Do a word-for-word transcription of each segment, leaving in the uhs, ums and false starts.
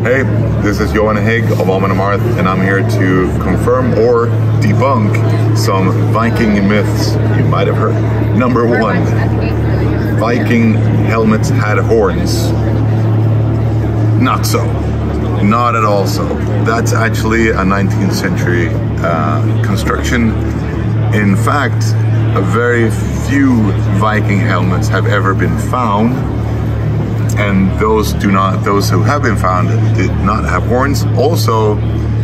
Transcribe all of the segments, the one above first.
Hey, this is Johan Higg of Alman Amarth, and I'm here to confirm or debunk some Viking myths you might have heard. Number one, Viking helmets had horns. Not so. Not at all so. That's actually a nineteenth century uh, construction. In fact, a very few Viking helmets have ever been found, and those do not. Those who have been found did not have horns. Also,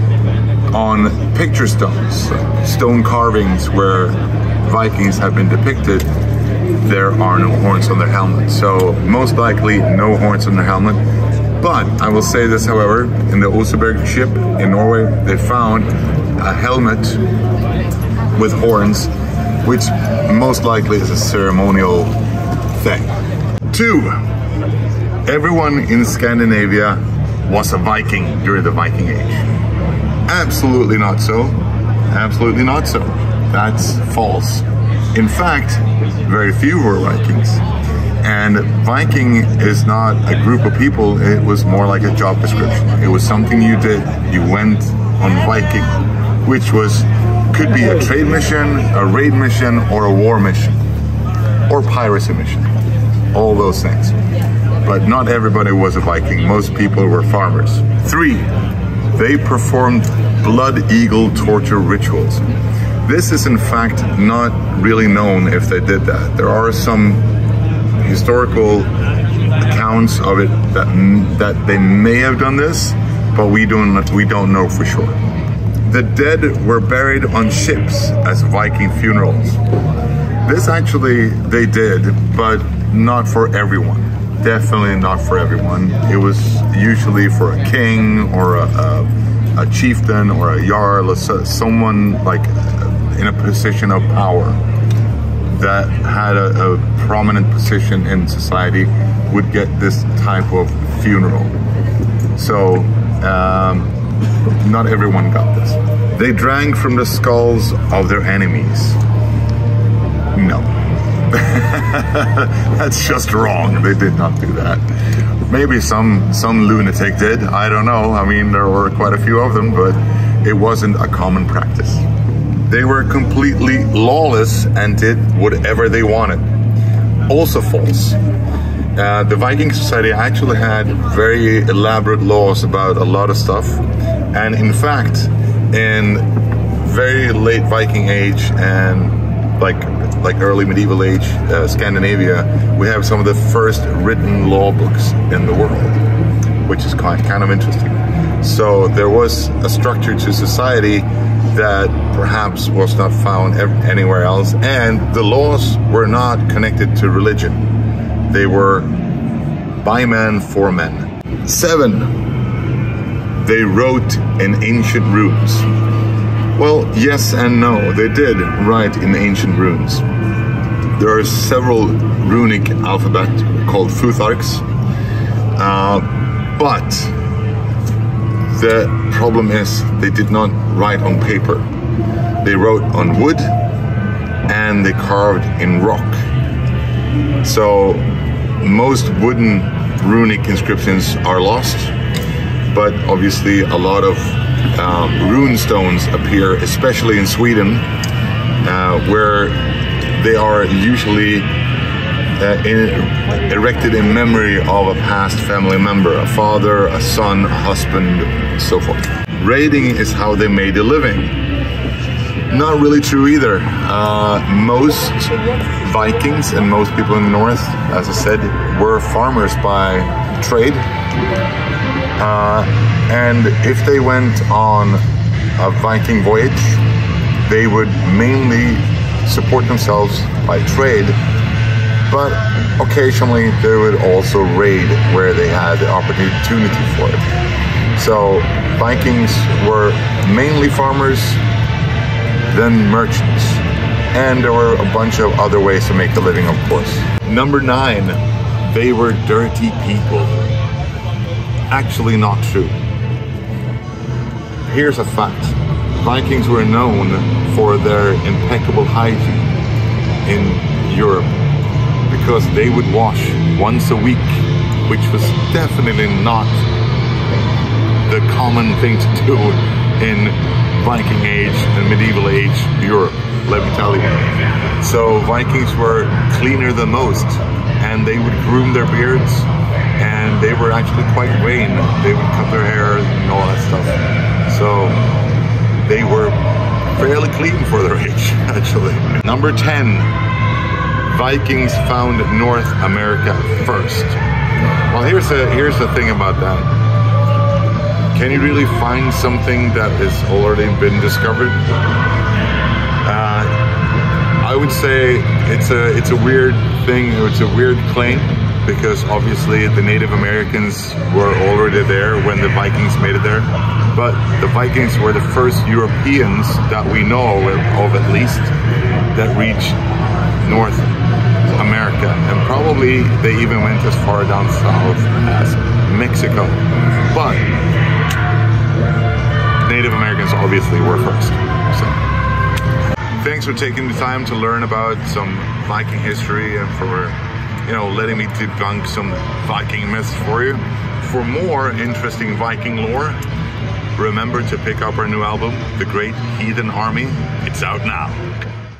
on picture stones, stone carvings where Vikings have been depicted, there are no horns on their helmet. So most likely, no horns on their helmet. But I will say this, however, in the Oseberg ship in Norway, they found a helmet with horns, which most likely is a ceremonial thing. Two, everyone in Scandinavia was a Viking during the Viking Age. Absolutely not so. Absolutely not so. That's false. In fact, very few were Vikings. And Viking is not a group of people, it was more like a job description. It was something you did. You went on Viking, which was could be a trade mission, a raid mission, or a war mission, or piracy mission. All those things. But not everybody was a Viking. Most people were farmers. Three, they performed blood eagle torture rituals. This is in fact not really known if they did that. There are some historical accounts of it that that they may have done this, but we don't we don't know for sure. The dead were buried on ships as Viking funerals. This actually they did, but not for everyone. Definitely not for everyone. It was usually for a king or a, a, a chieftain or a jarl, someone like in a position of power that had a, a prominent position in society would get this type of funeral. So um, not everyone got this. They drank from the skulls of their enemies. No. That's just wrong. They did not do that. Maybe some some lunatic did. I don't know. I mean, there were quite a few of them, but it wasn't a common practice. They were completely lawless and did whatever they wanted. Also false. Uh, the Viking society actually had very elaborate laws about a lot of stuff. And in fact, in very late Viking age and like like early medieval age uh, Scandinavia, we have some of the first written law books in the world, which is kind, kind of interesting. So there was a structure to society that perhaps was not found anywhere else, and the laws were not connected to religion. They were by men for men. Seven, they wrote in ancient runes. Well, yes and no, they did write in ancient runes. There are several runic alphabet called Futharks, uh, but the problem is they did not write on paper. They wrote on wood and they carved in rock. So most wooden runic inscriptions are lost, but obviously a lot of um, rune stones appear, especially in Sweden, uh, where they are usually uh, in, erected in memory of a past family member, a father, a son, a husband, so forth. Raiding is how they made a living. Not really true either. Uh, most Vikings and most people in the north, as I said, were farmers by trade. Uh, and if they went on a Viking voyage, they would mainly support themselves by trade, but occasionally they would also raid where they had the opportunity for it. So Vikings were mainly farmers, then merchants, and there were a bunch of other ways to make a living, of course. Number nine, they were dirty people. Actually not true. Here's a fact. Vikings were known for their impeccable hygiene in Europe because they would wash once a week, which was definitely not the common thing to do in Viking Age and medieval age Europe, let me tell you. So Vikings were cleaner than most, and they would groom their beards, and they were actually quite vain. They would cut their hair and all that stuff. So they were fairly clean for their age, actually. Number ten, Vikings found North America first. Well, here's the here's the thing about that. Can you really find something that has already been discovered? Uh, I would say it's a it's a weird thing. It's a weird claim, because obviously the Native Americans were already there when the Vikings made it there. But the Vikings were the first Europeans that we know of, at least, that reached North America, and probably they even went as far down south as Mexico. But Native Americans obviously were first. So thanks for taking the time to learn about some Viking history, and for, you know, letting me debunk some Viking myths for you. For more interesting Viking lore, remember to pick up our new album, The Great Heathen Army. It's out now.